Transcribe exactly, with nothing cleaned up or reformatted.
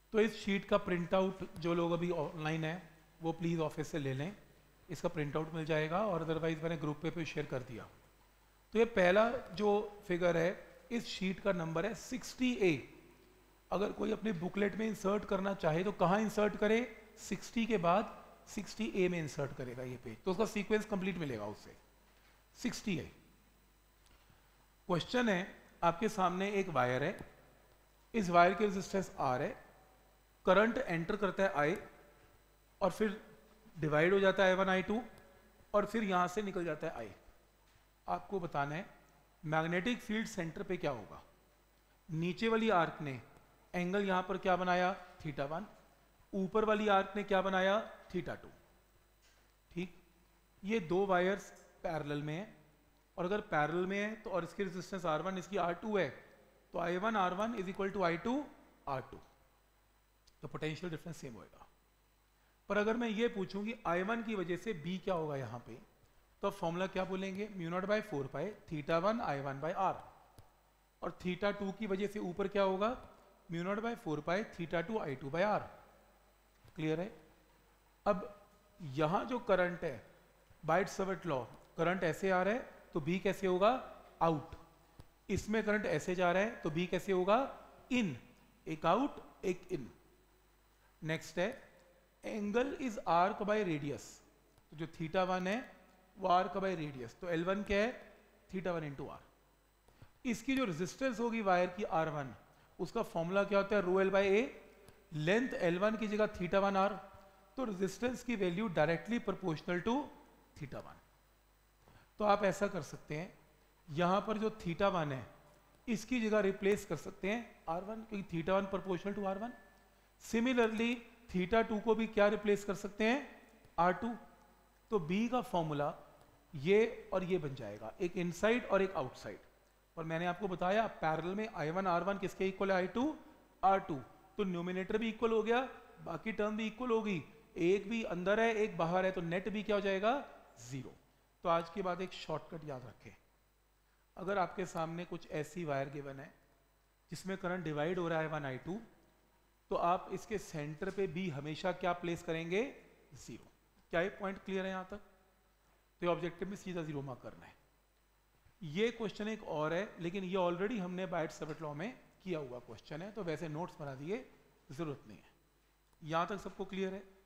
तो इस शीट का प्रिंट आउट जो लोग अभी ऑनलाइन है वो प्लीज़ ऑफिस से ले लें, इसका प्रिंट आउट मिल जाएगा, और अदरवाइज मैंने ग्रुप पे भी शेयर कर दिया। तो ये पहला जो फिगर है इस शीट का नंबर है सिक्सटी ए। अगर कोई अपनी बुकलेट में इंसर्ट करना चाहे तो कहाँ इंसर्ट करे? सिक्सटी के बाद सिक्सटी ए में इंसर्ट करेगा ये पेज, तो उसका सीक्वेंस कंप्लीट मिलेगा उससे। सिक्सटी ए क्वेश्चन है, आपके सामने एक वायर है, इस वायर की रेजिस्टेंस आर है, करंट एंटर करता है आई और फिर डिवाइड हो जाता है आई वन आई टू और फिर यहां से निकल जाता है आई। आपको बताना है मैग्नेटिक फील्ड सेंटर पे क्या होगा। नीचे वाली आर्क ने एंगल यहां पर क्या बनाया? Theta one. ऊपर वाली आर्क ने क्या बनाया? Theta two. ठीक, ये दो वायर्स पैरेलल में है, और अगर पैरेलल में है तो और इसकी रेजिस्टेंस आर वन, इसकी आर टू है, तो I one R one is equal to I two R two, तो पोटेंशियल डिफरेंस सेम होएगा। पर अगर मैं ये पूछूं कि आई वन की वजह से बी क्या होगा यहाँ पे, तो फॉर्मूला क्या बोलेंगे? Mu naught by four pi theta one I one by R, और थीटा टू की वजह से ऊपर क्या होगा? Mu naught by four pi theta two I two by R. Clear है? अब यहां जो करंट है, बाइट-सवर्ट लॉ, करंट ऐसे आ रहा है तो बी कैसे होगा? आउट। इसमें करंट ऐसे जा रहा है तो बी कैसे होगा? इन। एक आउट एक इन। नेक्स्ट है angle is arc by radius, तो जो थीटा वन है वो आर्क बाय रेडियस, तो एल वन क्या है? Theta one into R. इसकी जो रेजिस्टेंस होगी वायर की आर वन, उसका फॉर्मूला क्या होता है? Rho L by A. Length L one की जगह थीटा वन आर, तो रेजिस्टेंस की value directly proportional to theta one. तो आप ऐसा कर सकते हैं, यहां पर जो थीटा वन है इसकी जगह रिप्लेस कर सकते हैं आर वन, क्योंकि theta one proportional to R one. Similarly theta two को भी क्या रिप्लेस कर सकते हैं? R two. तो बी का फॉर्मूला ये और ये बन जाएगा, एक इनसाइड और एक आउटसाइड। और मैंने आपको बताया पैरेलल में आई वन आर वन किसके इक्वल है? I two R two. तो न्यूमिनेटर भी इक्वल हो गया, बाकी टर्म भी इक्वल होगी, एक भी अंदर है एक बाहर है, तो नेट भी क्या हो जाएगा? जीरो। तो आज के बाद एक शॉर्टकट याद रखें, अगर आपके सामने कुछ ऐसी वायर गिवन है जिसमें करंट डिवाइड हो रहा है आई वन आई टू, तो आप इसके सेंटर पे भी हमेशा क्या प्लेस करेंगे? जीरो। क्या ये पॉइंट क्लियर है यहां तक? तो ये ऑब्जेक्टिव में सीधा जीरो मार्क करना है। ये क्वेश्चन एक और है, लेकिन ये ऑलरेडी हमने बाइट-सवर्ट लॉ में किया हुआ क्वेश्चन है, तो वैसे नोट्स बना दिए, जरूरत नहीं है। यहां तक सबको क्लियर है?